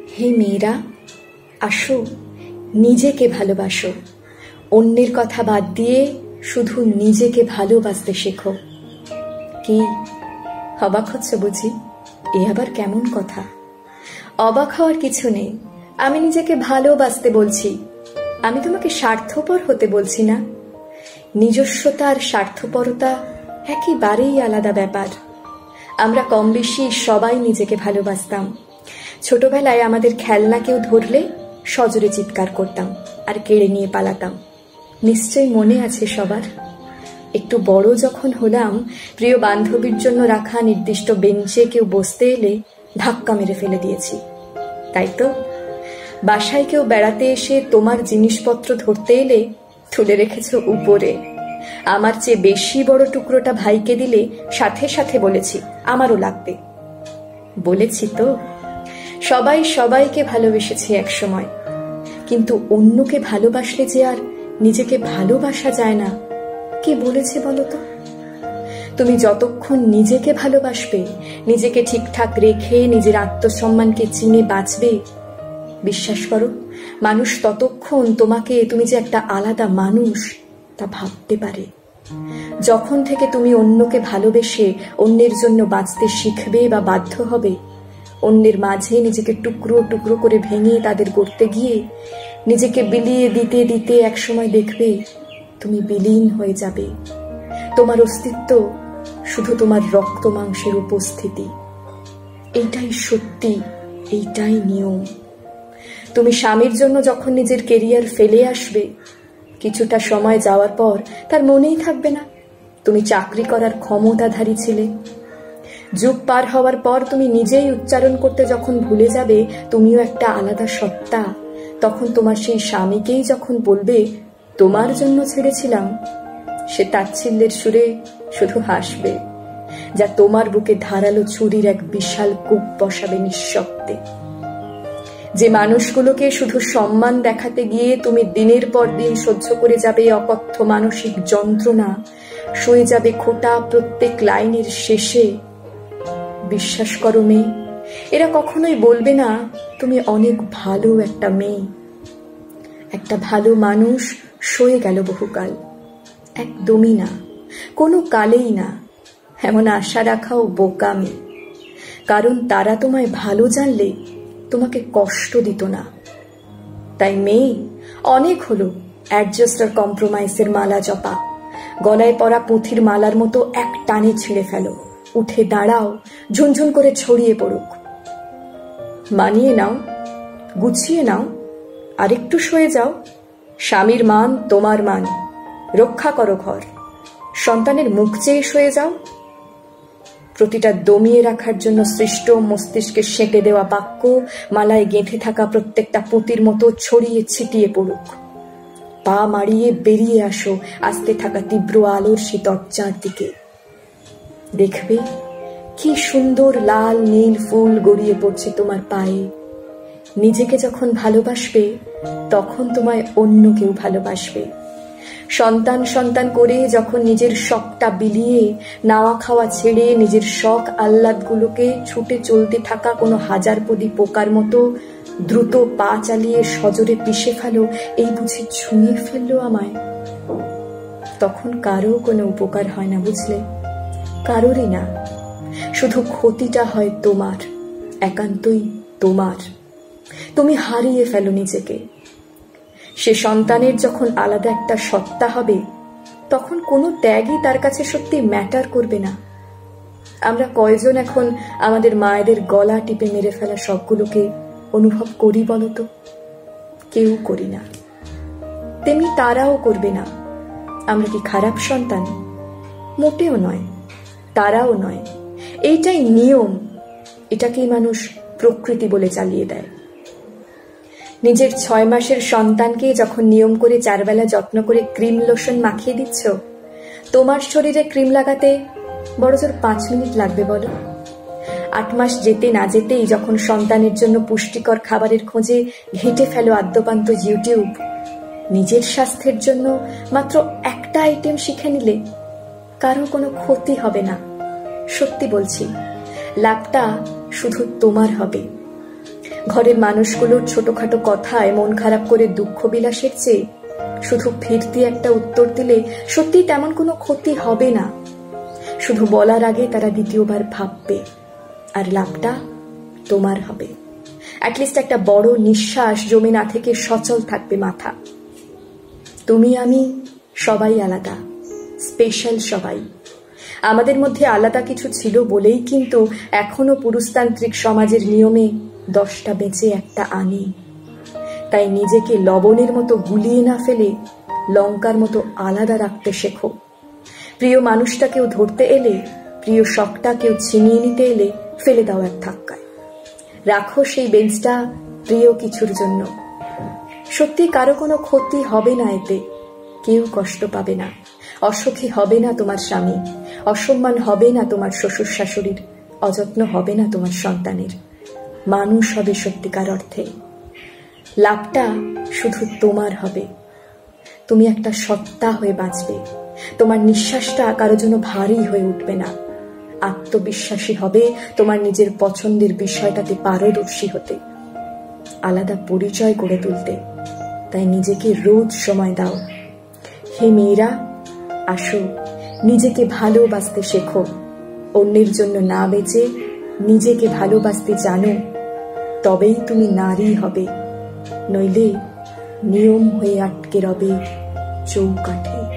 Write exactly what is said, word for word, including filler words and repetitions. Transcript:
হে মেয়েরা, আসো, নিজেকে ভালোবাসো। অন্যের কথা বাদ দিয়ে শুধু নিজেকে ভালোবাসতে শেখো। কি অবাক হচ্ছে বুঝি? এ আবার কেমন কথা? অবাক হওয়ার কিছু নেই। আমি নিজেকে ভালোবাসতে বলছি, আমি তোমাকে স্বার্থপর হতে বলছি না। নিজস্বতা আর স্বার্থপরতা একেবারেই আলাদা ব্যাপার। আমরা কম বেশি সবাই নিজেকে ভালোবাসতাম। ছোটবেলায় আমাদের খেলনা কেউ ধরলে সজোরে চিৎকার করতাম আর কেড়ে নিয়ে পালাতাম। নিশ্চয়ই মনে আছে সবার। একটু বড় যখন হলাম, প্রিয় বান্ধবীর জন্য রাখা নির্দিষ্ট বেঞ্চে কেউ বসতে এলে ধাক্কা মেরে ফেলে দিয়েছি, তাই তো? বাসায় কেউ বেড়াতে এসে তোমার জিনিসপত্র ধরতে এলে তুলে রেখেছ উপরে। আমার চেয়ে বেশি বড় টুকরোটা ভাইকে দিলে সাথে সাথে বলেছি আমারও লাগবে। বলেছি তো, সবাই সবাইকে ভালোবেসেছে এক সময়, কিন্তু অন্যকে ভালোবাসলে যে আর নিজেকে ভালোবাসা যায় না, কে বলেছে বলো তো? তুমি যতক্ষণ নিজেকে ভালোবাসবে, নিজেকে ঠিকঠাক রেখে নিজের আত্মসম্মানকে চিনে বাঁচবে, বিশ্বাস করো, মানুষ ততক্ষণ তোমাকে তুমি যে একটা আলাদা মানুষ তা ভাবতে পারে। যখন থেকে তুমি অন্যকে ভালোবেসে অন্যের জন্য বাঁচতে শিখবে বা বাধ্য হবে, অন্যের মাঝে নিজেকে টুকরো টুকরো করে ভেঙে তাদের গড়তে গিয়ে নিজেকে বিলিয়ে দিতে দিতে একসময় দেখবে তুমি বিলীন হয়ে যাবে। তোমার অস্তিত্ব শুধু তোমার রক্ত মাংসের উপস্থিতি। এইটাই সত্যি, এইটাই নিয়ম। তুমি স্বামীর জন্য যখন নিজের কেরিয়ার ফেলে আসবে, কিছুটা সময় যাওয়ার পর তার মনেই থাকবে না তুমি চাকরি করার ক্ষমতাধারী ছিলে। যুগ পার হওয়ার পর তুমি নিজেই উচ্চারণ করতে যখন ভুলে যাবে তুমিও একটা আলাদা সত্তা, তখন তোমার সেই স্বামীকেই যখন বলবে তোমার জন্য ছেড়েছিলাম, সে তাচ্ছিল্যের সুরে শুধু হাসবে, যা তোমার বুকে ধারালো ছুরির এক বিশাল কূপ বসাবে নিঃশব্দে। যে মানুষগুলোকে শুধু সম্মান দেখাতে গিয়ে তুমি দিনের পর দিন সহ্য করে যাবে অকথ্য মানসিক যন্ত্রণা, সয়ে যাবে খোটা প্রত্যেক লাইনের শেষে, বিশ্বাস করো মেয়ে, এরা কখনোই বলবে না তুমি অনেক ভালো একটা মেয়ে। একটা ভালো মানুষ সয়ে গেল বহুকাল, একদমই না, কোনো কালেই না। এমন আশা রাখাও বোকামি, কারণ তারা তোমায় ভালো জানলে তোমাকে কষ্ট দিত না। তাই মেয়ে, অনেক হলো অ্যাডজাস্ট আর কম্প্রোমাইজের মালা জপা। গলায় পরা পুঁথির মালার মতো এক টানে ছিঁড়ে ফেলো, উঠে দাঁড়াও, ঝুনঝুন করে ছড়িয়ে পড়ুক। মানিয়ে নাও, গুছিয়ে নাও, আরেকটু সয়ে যাও। স্বামীর মান তোমার মান, রক্ষা করো ঘর। সন্তানের মুখ চেয়ে সয়ে যাও। প্রতিটা দমিয়ে রাখার জন্য সৃষ্ট মস্তিষ্কে সেঁটে দেওয়া বাক্য মালায় গেঁথে থাকা প্রত্যেকটা পুঁতির মতো ছড়িয়ে ছিটিয়ে পড়ুক। পা মারিয়ে বেরিয়ে আসো আসতে থাকা তীব্র আলোর সে দরজার দিকে। দেখবে কি সুন্দর লাল নীল ফুল গড়িয়ে পড়ছে তোমার পায়ে। নিজেকে যখন ভালোবাসবে, তখন তোমায় অন্য কেউ ভালোবাসবে। সন্তান সন্তান করে যখন নিজের শখটা বিলিয়ে নাওয়া খাওয়া ছেড়ে নিজের শখ আহ্লাদগুলোকে ছুটে চলতে থাকা কোনো হাজারপদী পোকার মতো দ্রুত পা চালিয়ে সজোরে পিষে ফেলো, এই বুঝি ছুঁয়ে ফেললো আমায়, তখন কারো কোনো উপকার হয় না, বুঝলে? কারোরই না। শুধু ক্ষতিটা হয় তোমার, একান্তই তোমার। তুমি হারিয়ে ফেলো নিজেকে। সে সন্তানের যখন আলাদা একটা সত্তা হবে, তখন কোনো ত্যাগই তার কাছে সত্যি ম্যাটার করবে না। আমরা কয়জন এখন আমাদের মায়েদের গলা টিপে মেরে ফেলা সবগুলোকে অনুভব করি বলতো? কেউ করি না, তেমনি তারাও করবে না। আমরা কি খারাপ সন্তান? মোটেও নয়, তারাও নয়। এইটাই নিয়ম, এটাকেই মানুষ প্রকৃতি বলে চালিয়ে দেয়। নিজের ছয় মাসের সন্তানকে যখন নিয়ম করে চারবেলা যত্ন করে ক্রিম লোশন মাখিয়ে দিচ্ছ, তোমার শরীরে ক্রিম লাগাতে বড়জোর পাঁচ মিনিট লাগবে বলো? আট মাস যেতে না যেতেই যখন সন্তানের জন্য পুষ্টিকর খাবারের খোঁজে ঘেঁটে ফেলো আদ্যপান্ত ইউটিউব, নিজের স্বাস্থ্যের জন্য মাত্র একটা আইটেম শিখে নিলে কারো কোনো ক্ষতি হবে না। সত্যি বলছি, লাভটা শুধু তোমার হবে। ঘরের মানুষগুলোর ছোটখাটো কথায় মন খারাপ করে দুঃখ বিলাসের চেয়ে শুধু ফিরতি একটা উত্তর দিলে সত্যি তেমন কোনো ক্ষতি হবে না। শুধু বলার আগে তারা দ্বিতীয়বার ভাববে, আর লাভটা তোমার হবে। অ্যাটলিস্ট একটা বড় নিঃশ্বাস জমে না থেকে সচল থাকবে মাথা। তুমি আমি সবাই আলাদা, স্পেশাল সবাই। আমাদের মধ্যে আলাদা কিছু ছিল বলেই কিন্তু এখনো পুরুষতান্ত্রিক সমাজের নিয়মে দশটা বেঁচে একটা আনে। তাই নিজেকে লবণের মতো গুলিয়ে না ফেলে লঙ্কার মতো আলাদা রাখতে শেখো। প্রিয় মানুষটা কেউ ধরতে এলে, প্রিয় শখটা কেউ ছিনিয়ে নিতে এলে ফেলে দাও এক ধাক্কায়। রাখো সেই বেঞ্চটা প্রিয় কিছুর জন্য। সত্যি কারো কোনো ক্ষতি হবে না এতে, কেউ কষ্ট পাবে না, অসুখী হবে না তোমার স্বামী, অসম্মান হবে না তোমার শ্বশুর শাশুড়ির, অযত্ন হবে না তোমার সন্তানের। মানুষ হবে সত্যিকার অর্থে। লাভটা শুধু তোমার হবে। তুমি একটা সত্তা হয়ে বাঁচবে। তোমার নিঃশ্বাসটা কারো জন্য ভারী হয়ে উঠবে না। আত্মবিশ্বাসী হবে তোমার নিজের পছন্দের বিষয়টাতে পারদর্শী হতে, আলাদা পরিচয় গড়ে তুলতে। তাই নিজেকে রোজ সময় দাও। হে মেয়েরা, আসো নিজেকে ভালোবাসতে শেখো। অন্যের জন্য না বেঁচে নিজেকে ভালোবাসতে জানো, তবেই তুমি নারী হবে। নইলে নিয়ম হয়ে আটকে রবে চৌকাঠে।